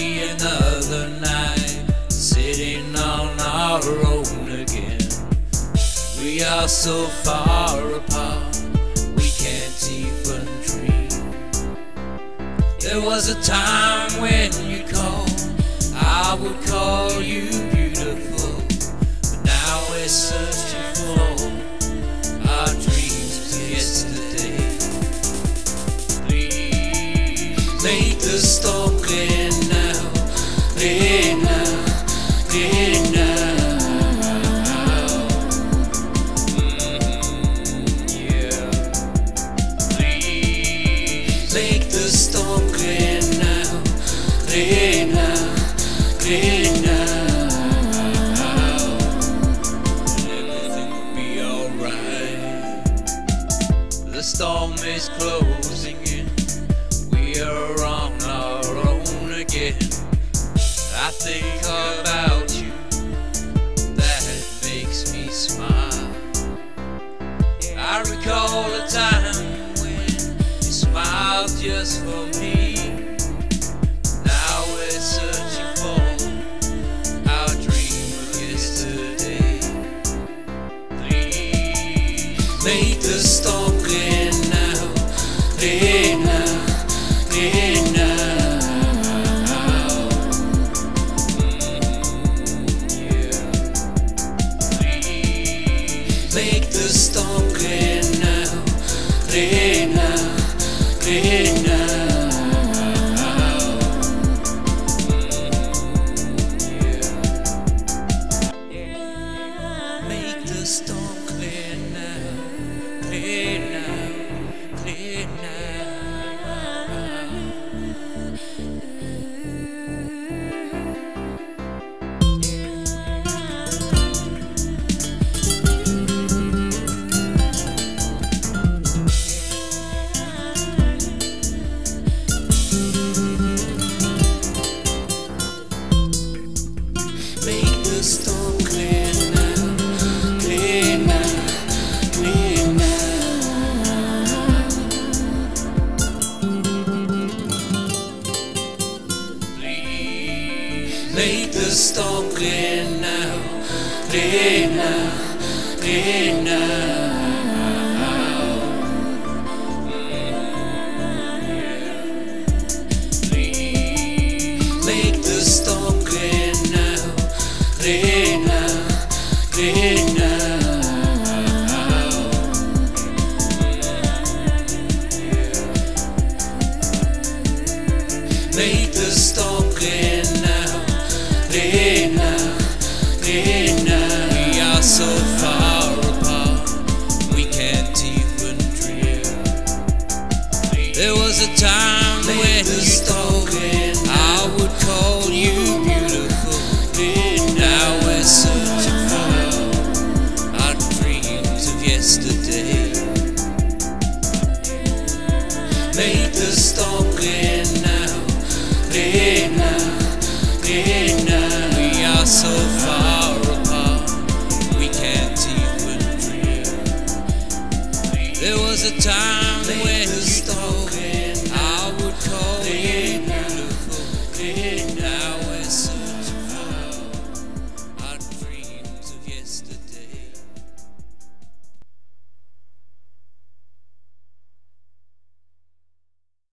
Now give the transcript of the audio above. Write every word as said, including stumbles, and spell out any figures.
be another night sitting on our own again. We are so far apart, we can't even dream. There was a time when you called, I would call you beautiful, but now we're searching for our dreams of yesterday. Please make the storm clear now, clear now, clear now. Mm-hmm, yeah. Please make the storm clear now, clear now, clear now. The storm is closing in, we are on our own again. I think about you, that makes me smile. I recall a time when you smiled just for me. Now we're searching for our dream of yesterday. Please make the storm clear now, clear now, clear now. Mm, yeah. Please make the storm clear now, clear now, clear now. Mm, yeah. Make the storm clear now, clear now, clear now. Make the storm clear now, clear now, clear now. Please make the storm clear now, clear now, clear now. Mm, yeah. Please make the storm clear now, clear now, clear now. Mm, yeah. Make the storm clear